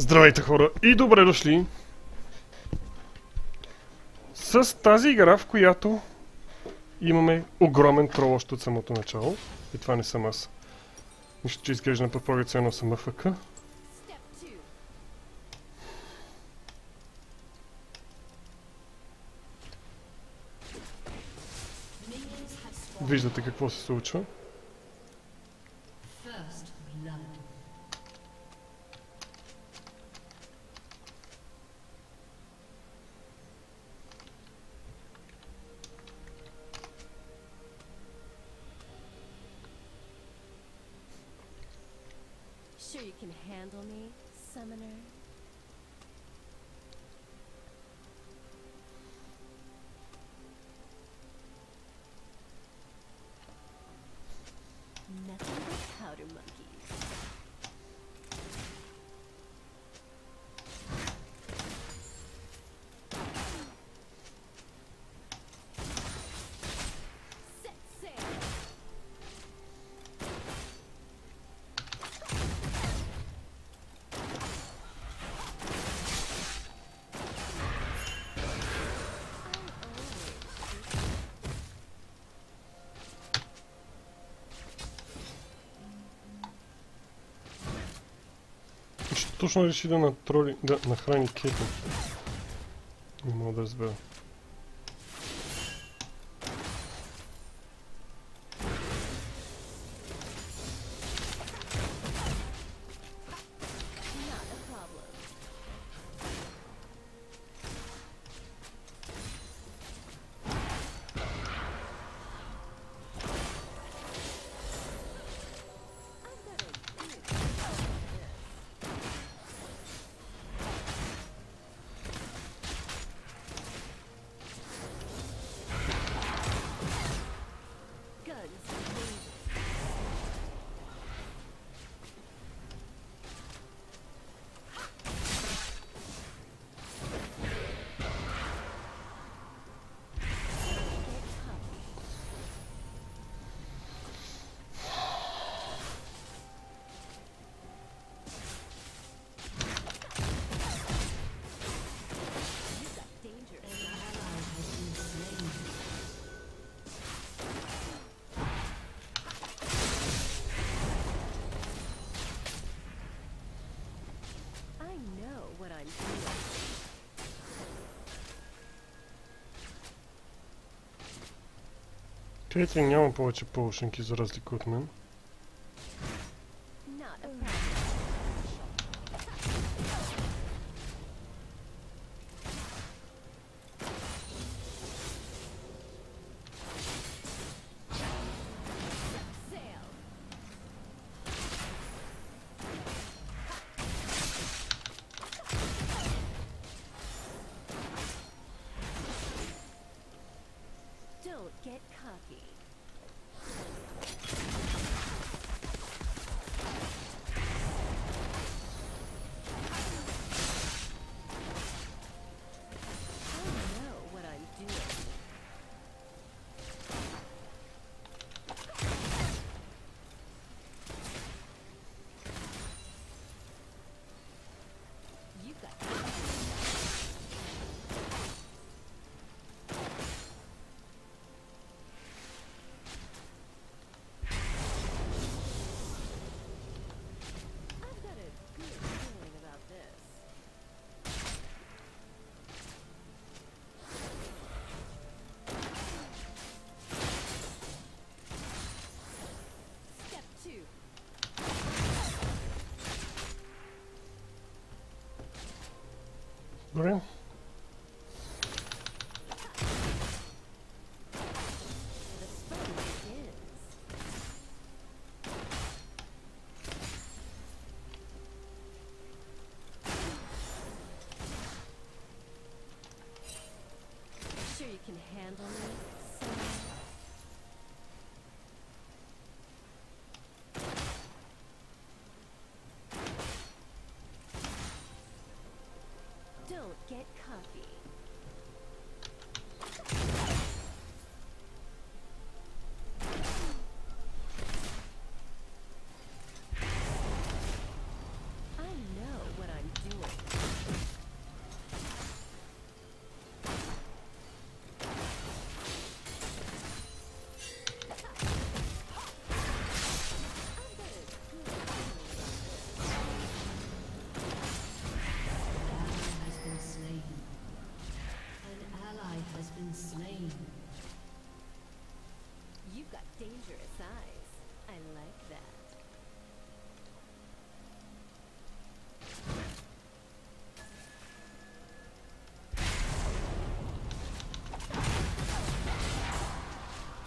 Здравейте хора и добре дошли с тази игра, в която имаме огромен трол още от самото начало. И това не съм аз. Нищо, че изглежда на предполагат едно съм АФК. Виждате какво се случва. Sure you can handle me, summoner? Nothing but powder monkeys. Set sail! Точно реши да натроли, да нахрани Кейтън. Не мога да разбера. Not a problem. Guns blazing. You've got danger. I know what I'm doing. Кейтън няма повече полушенки за разлика от мен. Not a problem. Sail. Don't get cocky. I know what I'm doing. You've got I've got a good feeling about this. Step 2. Добре. The fun begins. Sure you can handle me, summoner? Don't get cocky. I know what I'm doing.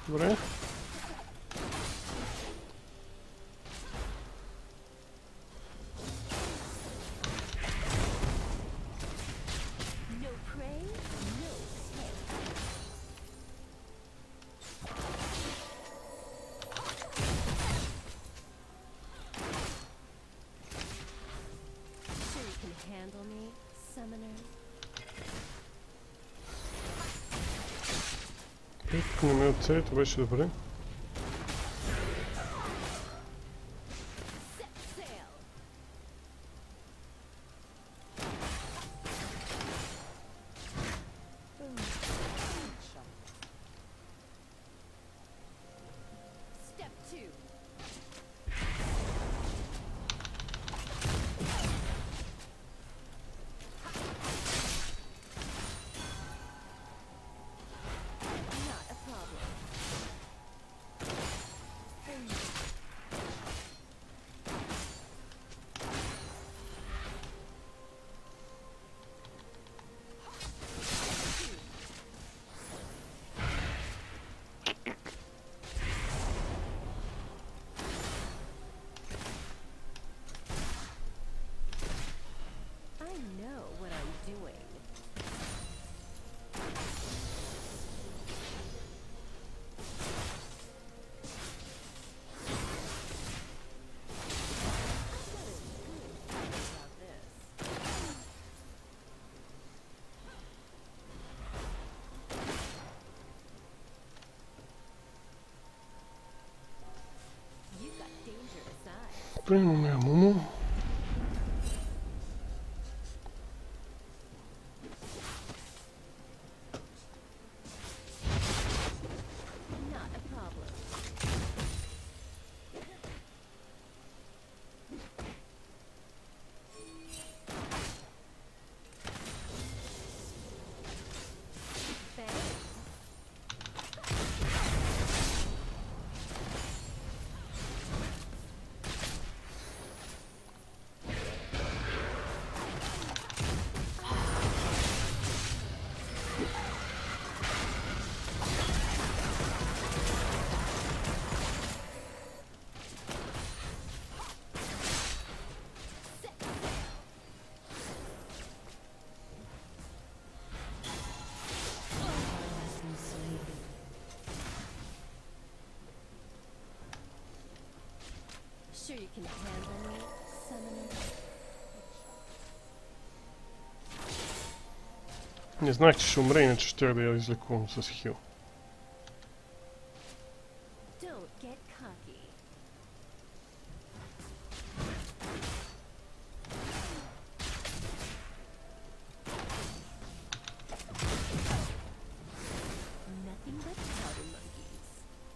Добре. No prey, no pay. Sure you can handle me, summoner? Не ме оцели, това беше добре. Set sail! Step 2. Not a problem. I know what I'm doing. About this. You've got dangerous eyes. Добре, имаме Амумо. Not a problem. Bang. Sure you can handle me, summoner? Не знаех, че ще умре, иначе ще да я излекувам с хил. Don't get cocky. Nothing but powder monkeys.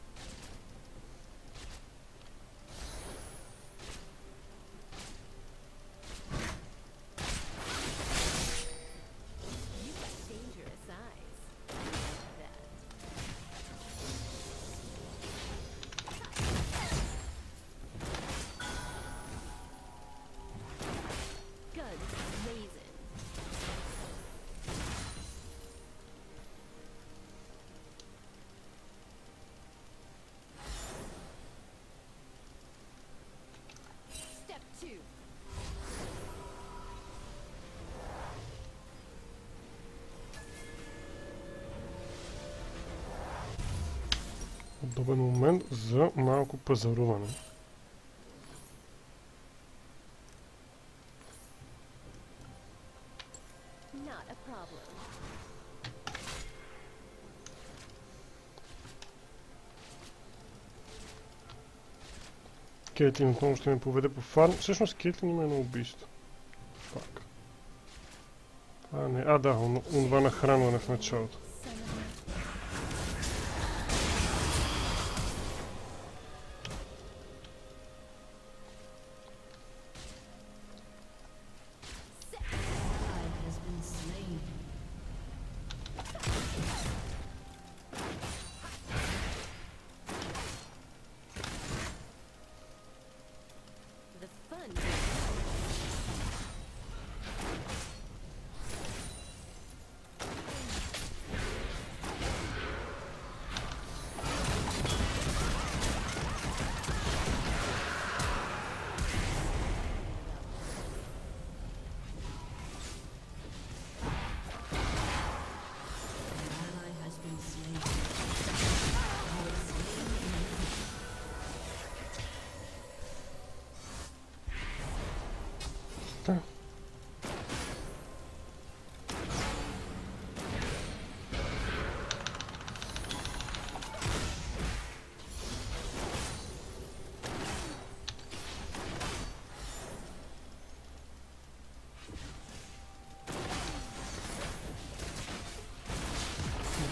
You've got dangerous eyes. Like that. Guns blazing. Step 2. Удобен момент за малко пазаруване. Not a problem. Кейтлин отново ще ме поведе по фарм. Всъщност Кейтлин има едно убийство. Фак. А, не. А, да, онова нахранване в началото. Summoner. Has been slain. The fun.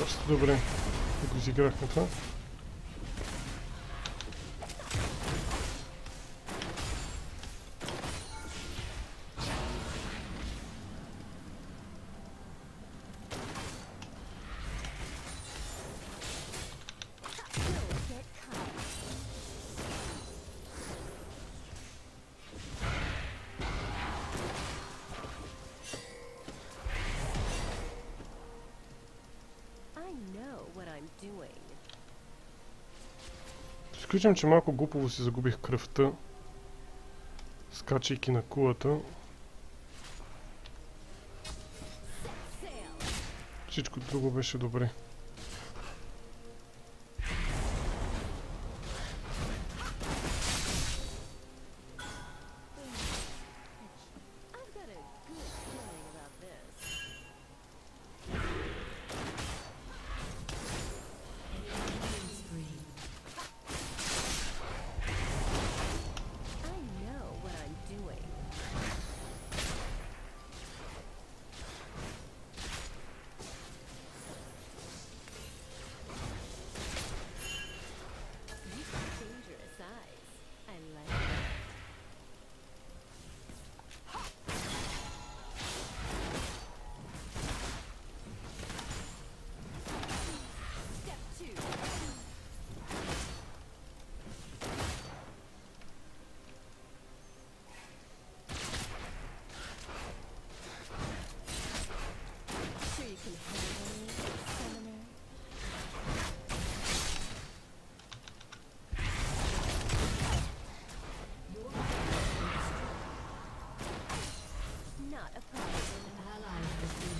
Доста добре да го изиграхме това. I know what I'm doing. Изключвам, че малко глупово си загубих кръвта, скачайки на кулата. Всичко друго беше добре. I've got a good feeling about this. I know what I'm doing. You've got dangerous eyes. I like it. Step two. Sure you can handle me, Summoner? Not a problem.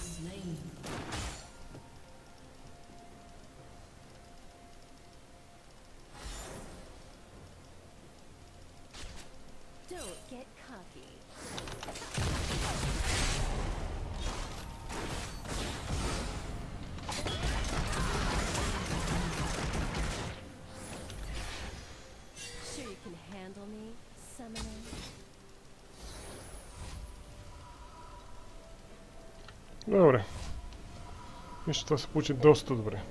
Don't get cocky. Sure you can handle me, Summoner? Добре. Мисля, това се получи доста добре.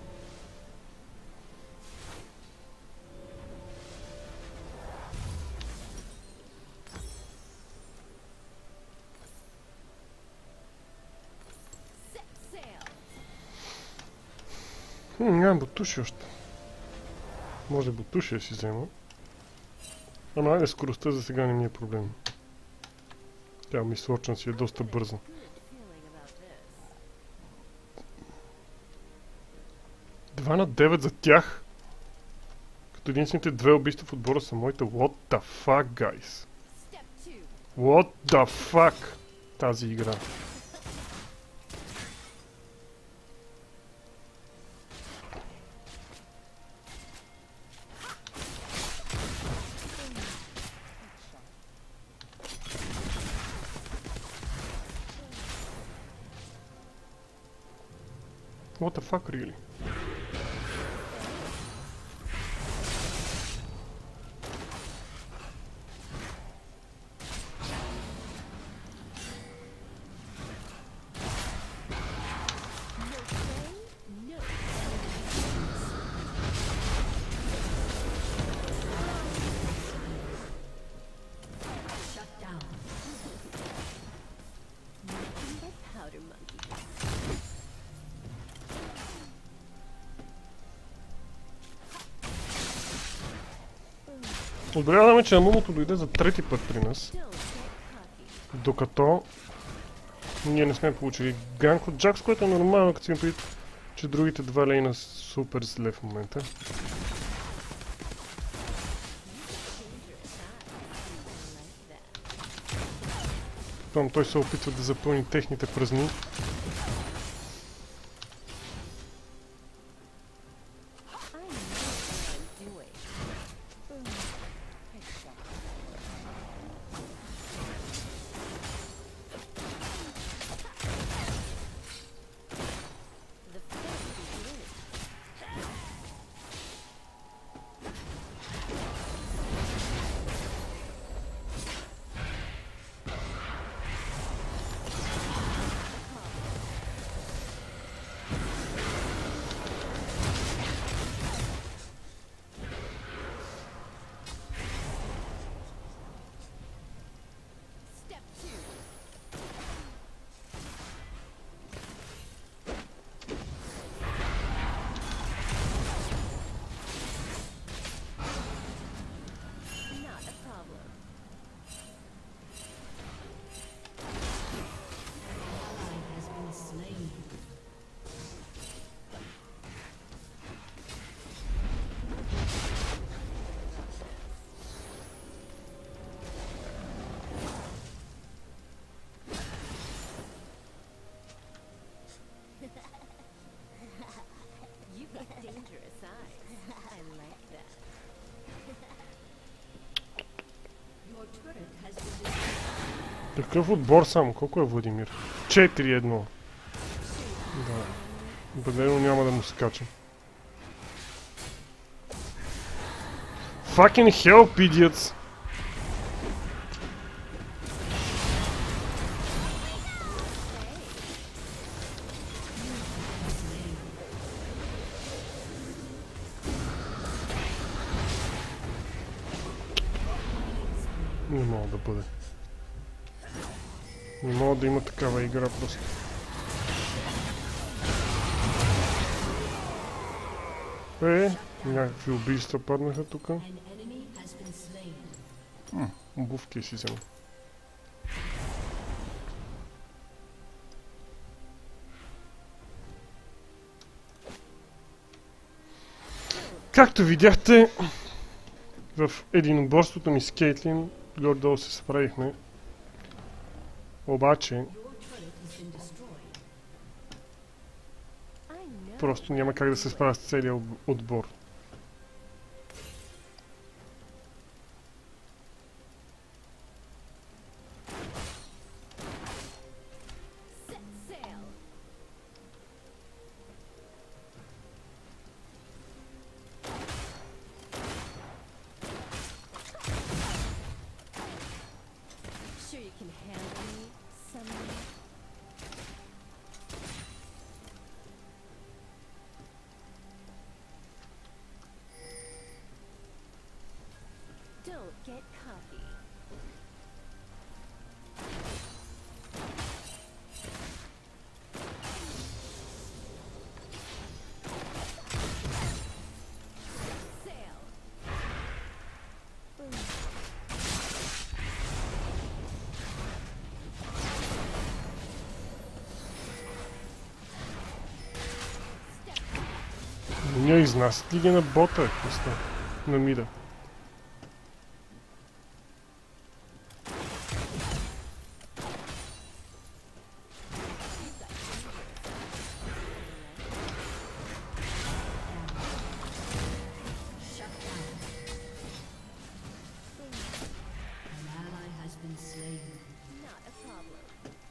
Set sail. Нямам бутуши още. Може бутуши да си взема. Ама айде, скоростта за сега не ми е проблем. Тя ми сочна си е доста бърза. Good feeling about this. 2 на 9 за тях. Като единствените две убийства в отбора са моите. What the fuck, guys? Step two. What the fuck? Тази игра. What the fuck, really? No play, no. Shut down. Nothing but powder monkey. Отбелязваме, че Амумото дойде за трети път при нас, Don't get cocky. докато ние не сме получили ганк от Джакс, което е нормално, като си им предвид, че другите два лейна са супер зле в момента. Dangerous eyes. I like that. Там той се опитва да запълни техните празни. I know what I'm doing. Headshot. The fight begins. Какъв отбор само? Колко е Владимир? 4-1. Да. Определено няма да му се кача. Fucking help, idiots! Не мога да бъде. Не мога да има такава игра просто. Някакви убийства паднаха тук. An enemy has been slain. Обувки си взема. Както видяхте, в единоборството ми с Кейтлин горе-долу се справихме. Обаче, Your turret has been destroyed. I know. просто няма как да се справя с целия отбор. Set sail. Sure you can handle me, someone. Don't get cocky. Sail. Не я изнасят ли ги на бота, просто на мида? Shut down. An ally has been slain. Not a problem.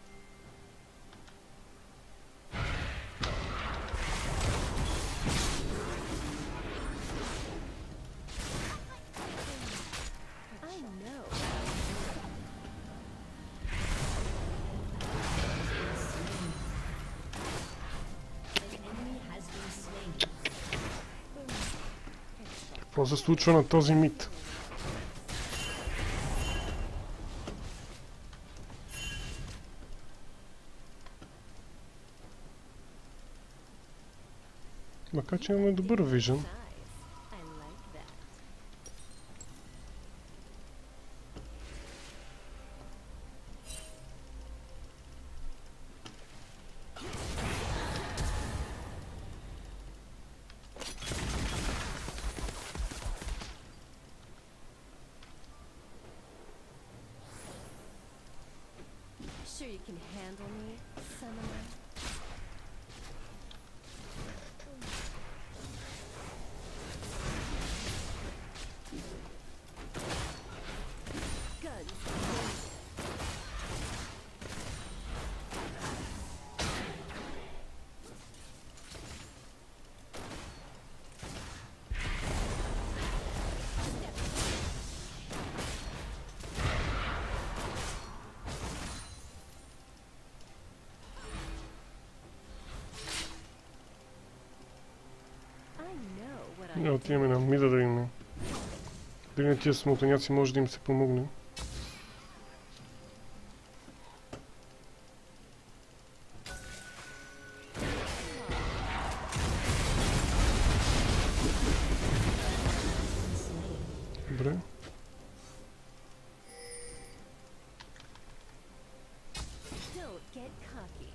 I know. An enemy has been slain. Какво се случва на този мид? Макар че имаме добър вижен. Nice. I like that. Sure you can handle me, summoner? Guns blazing. I know what I Не отиваме на мида да имаме. Дали на тия смутаняци може да им се помогне. Добре. don't get cocky.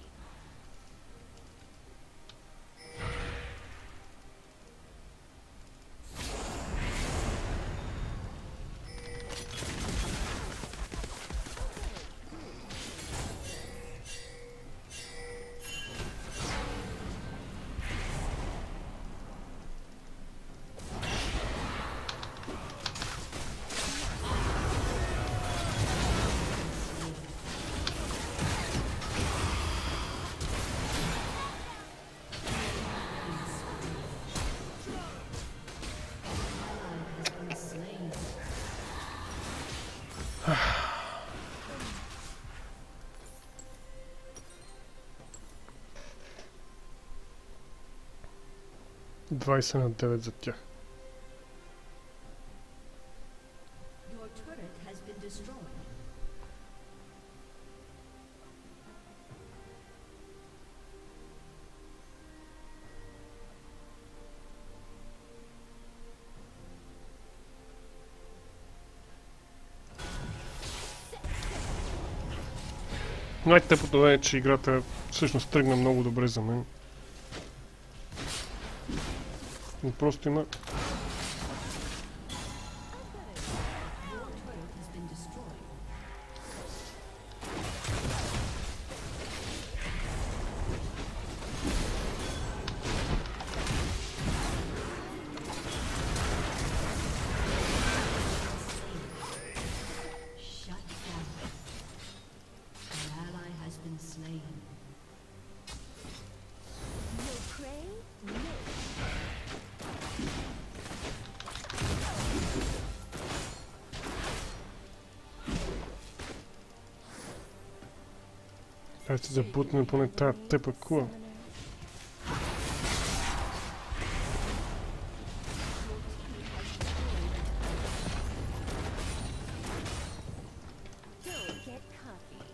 20 на 9 за тях. Your turret has been destroyed. Най-тъпото е, че играта всъщност тръгна много добре за мен. Но просто има... Your turret has been destroyed. Shut down. An ally has been slain. No prey, no. Дайте да бутнем поне тая тъпа кула. Don't get cocky.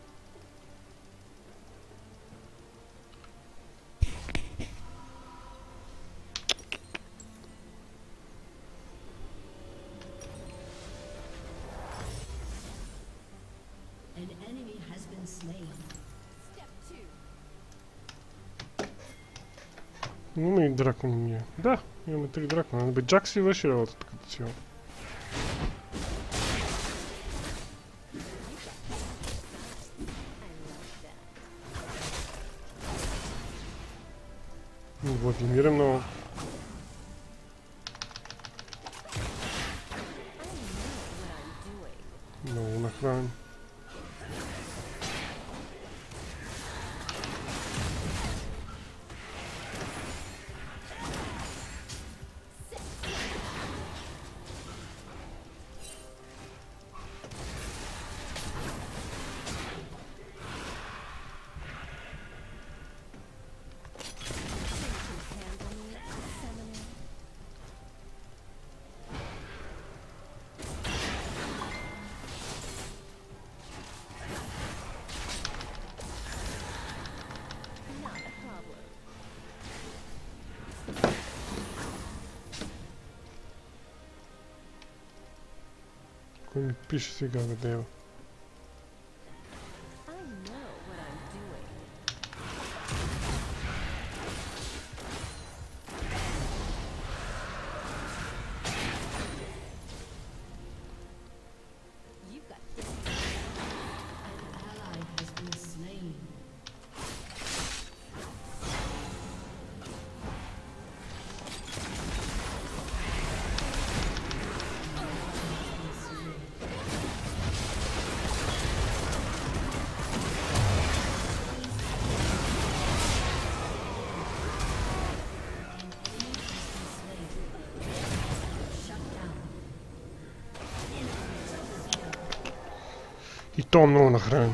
An enemy has been slain. Step two. Имаме и дракон ние. Да, имаме 3 дракона. Бе, Джак си върши работата като цяло. I love that. Владимир е много... I know what I'm doing. много нахранен. Handle me, summoner. Not a problem. Кой ми пише сега, бе, дева? I know what I'm doing. You've got this. An ally has been slain. И то много нахранен.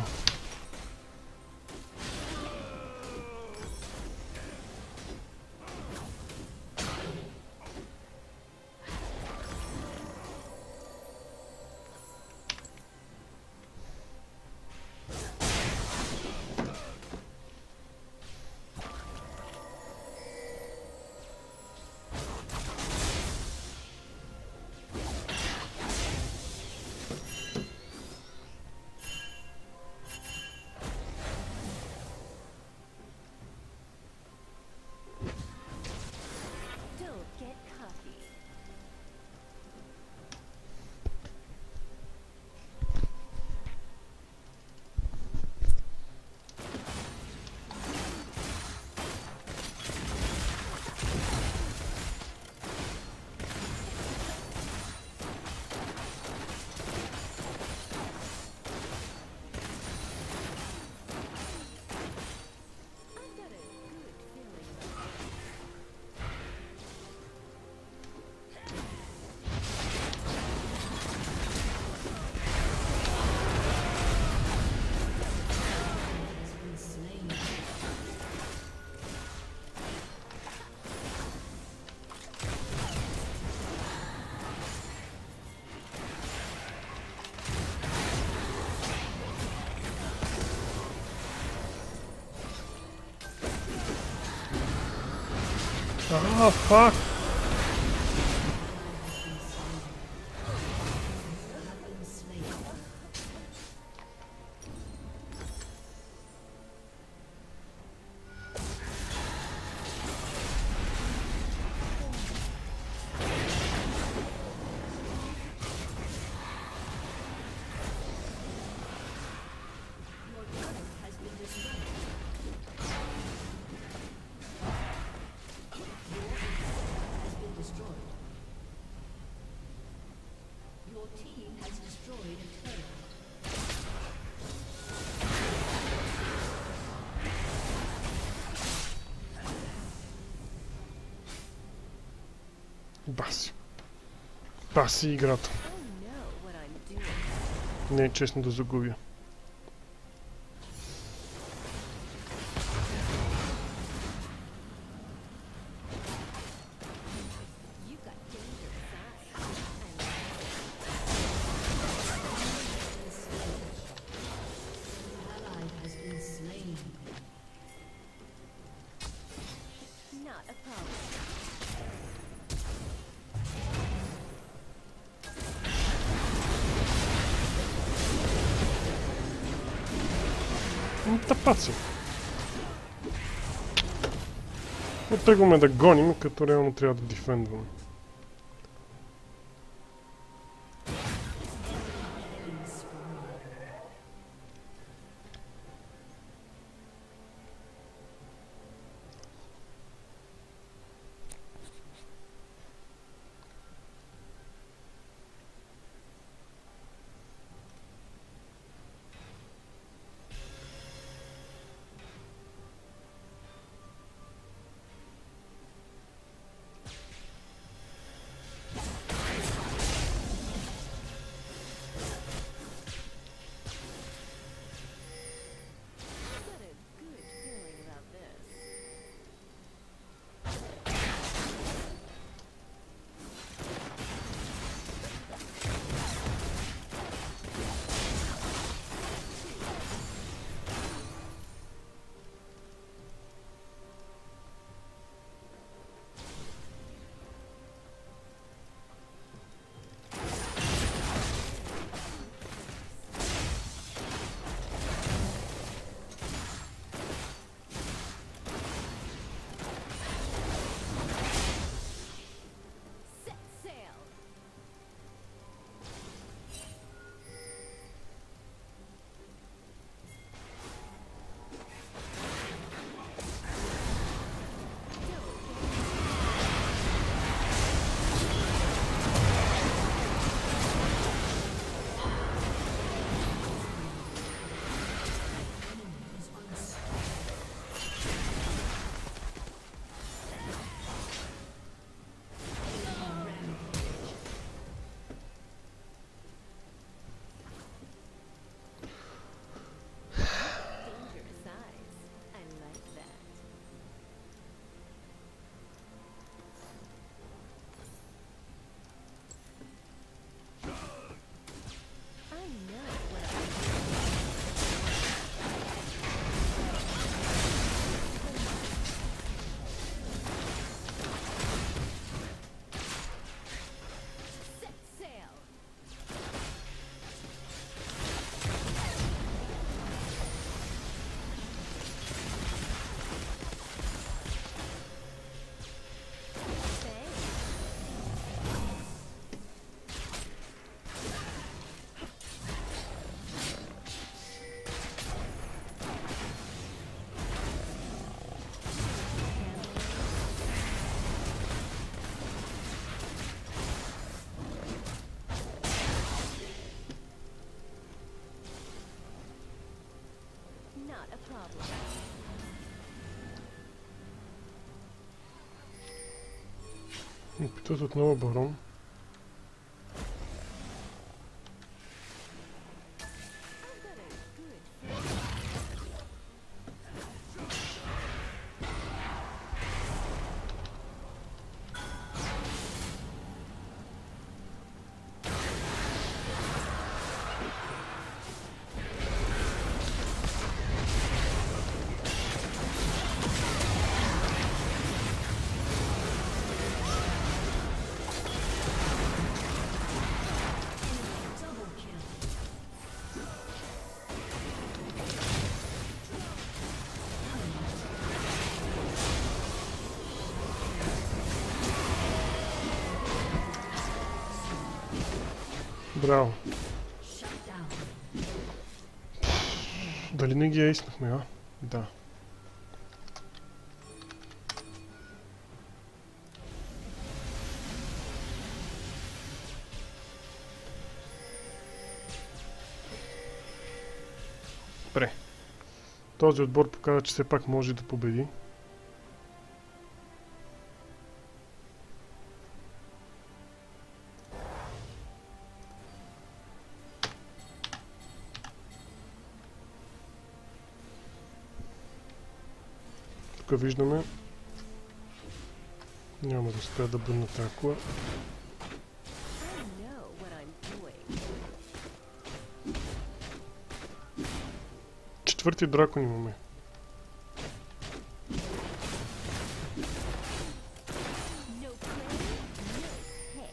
Ah, fuck! Your team has destroyed a turret. Баси. Баси играта. I know what I'm doing. Не е честно да загубя. You've got dangerous eyes. Ally has been slain. Not a problem. Тапаци. Тръгваме да гоним, като реално трябва да дефендваме. I've got a good feeling about this. Set sail. Dangerous eyes. I like that. I know what I'm doing. Set sail. Thanks. Not a problem. Опитат отново барон. I've got a good feeling. Браво. Shut down. Дали не ги ейснахме, а? Да. Добре. Този отбор показва, че все пак може да победи. Тук виждаме. Няма да успея да бъдна такова. I know what I'm doing. Четвърти дракон имаме. No play, no pay.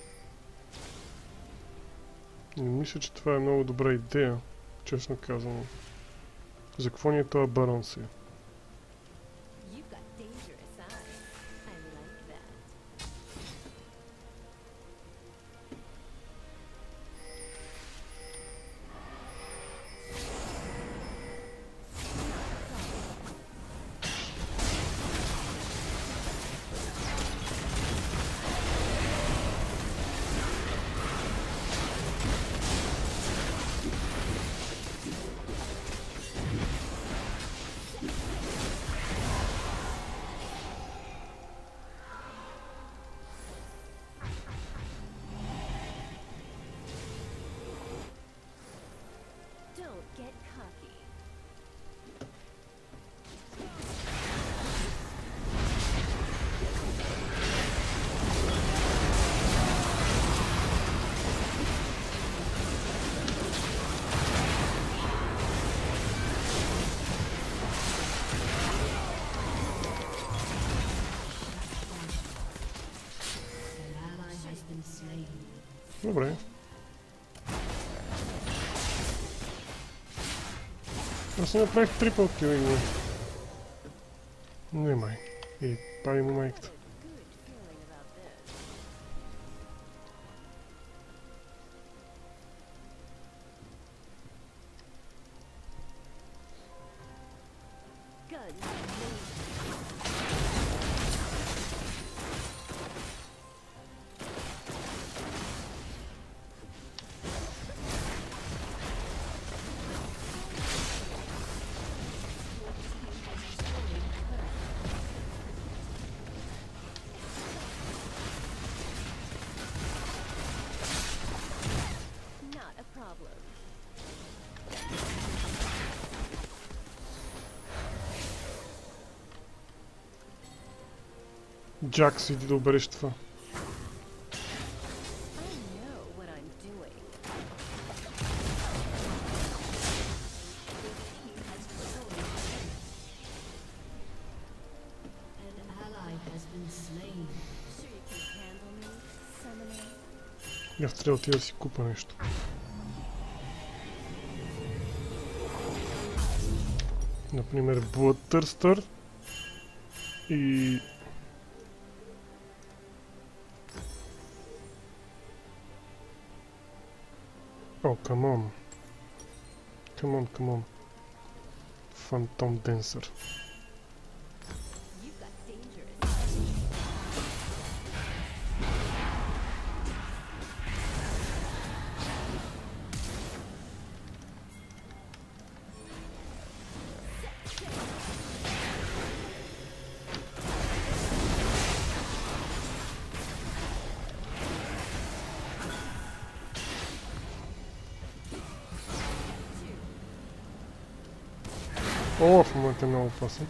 Не мисля, че това е много добра идея, честно казано. За какво ни е това барон сега? You've got dangerous eyes. I like that. Don't get cocky. An ally has been slain. Добре. Аз си направих трипъл кил и не май. И пали му майката. Good feeling about this. Guns blazing. Not a problem. Джакс, иди да обереш това. I know what I'm doing. An ally has been slain. Sure you can handle me, summoner? Я трябва да отида да си купа нещо. Например, Bloodthirster и... О, камон. Камон. Phantom Dancer. You've got dangerous eyes. О, в момента е много опасен.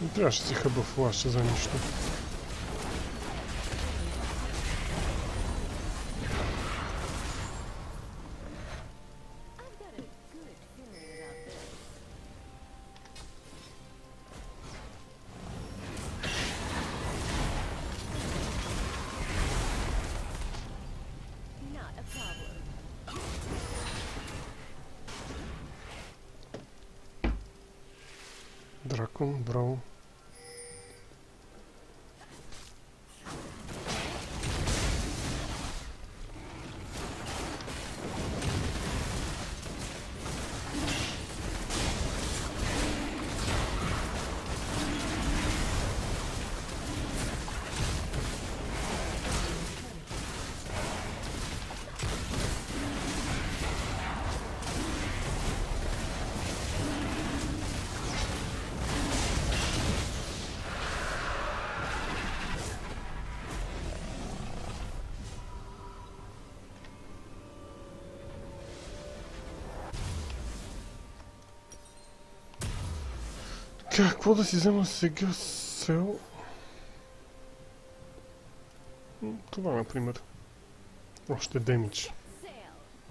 Не трябваше да си хъба флаша за нищо. I've got a good feeling about this. Not a problem. Дракон, браво. Какво да си взема сега сел? Това, например. Още демидж. Sail.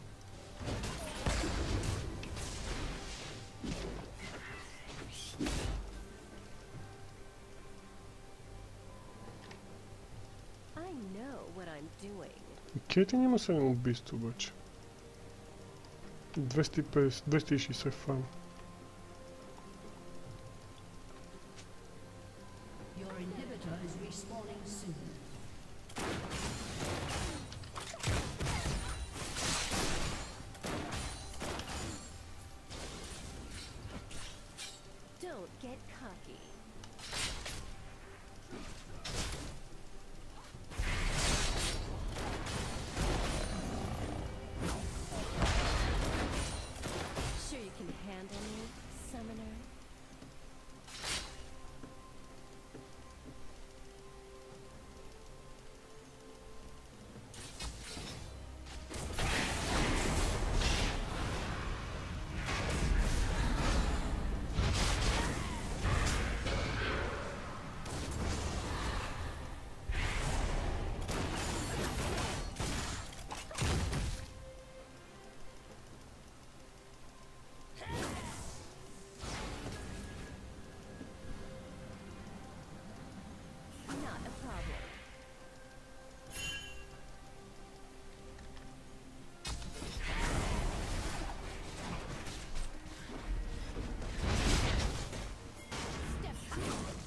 I know what I'm doing. Кейтин има 7 убийства обаче. 260 фан. Your inhibitor is respawning soon. Don't get cocky. Sure you can handle me, summoner? Not a problem. Step back.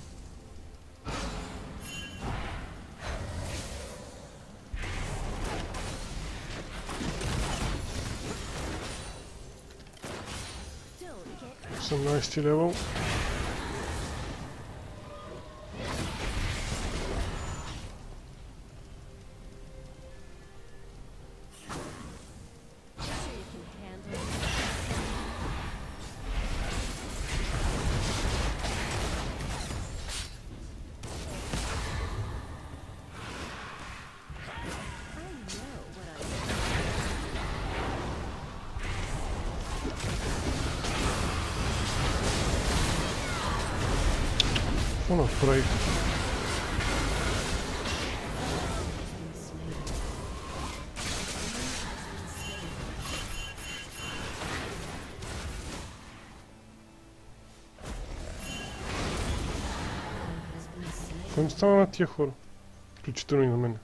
Don't get 18 левел. sure you can handle me. I know what I'm doing. Какво направих? Какво им става на тия хора? Включително и на мен.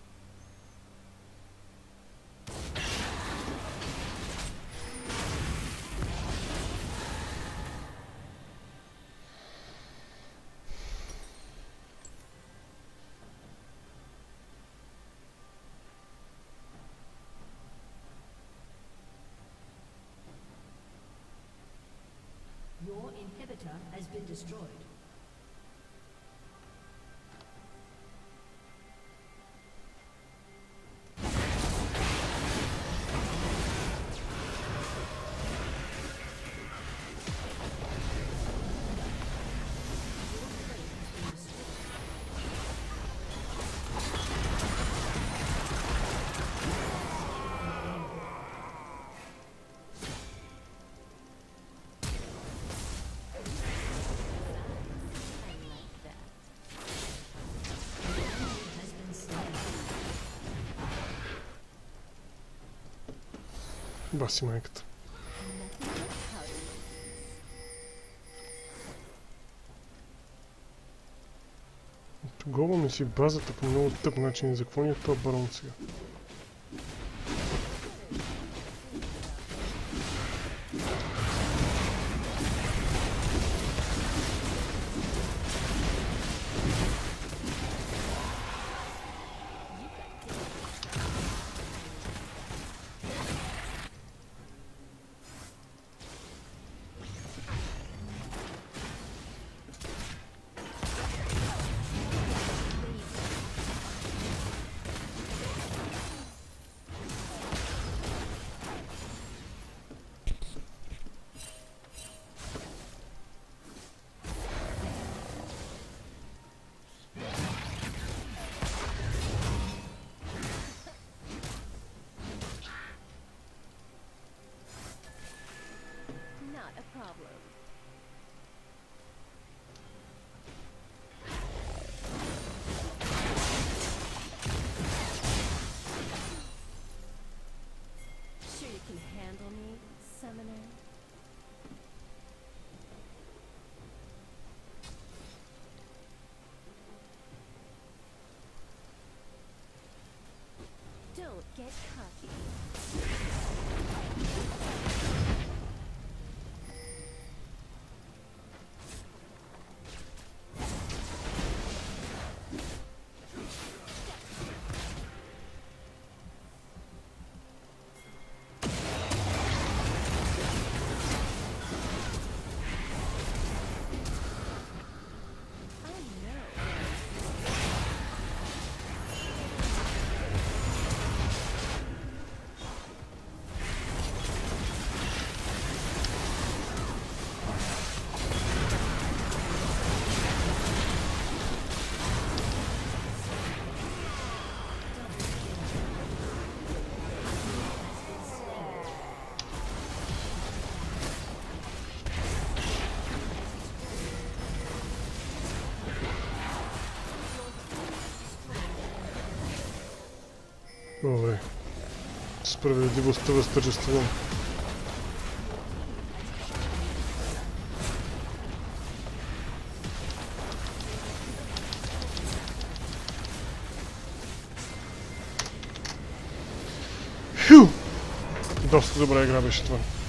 Your inhibitor has been destroyed. Баси майката. Nothing but powder. Голваме си базата по много тъп начин. За какво ни е това барон сега? Not a problem. Sure you can handle me, summoner? Don't get cocky. Oh no. Добре. Справедливостта възтържествува. Хю! Доста добра игра беше това.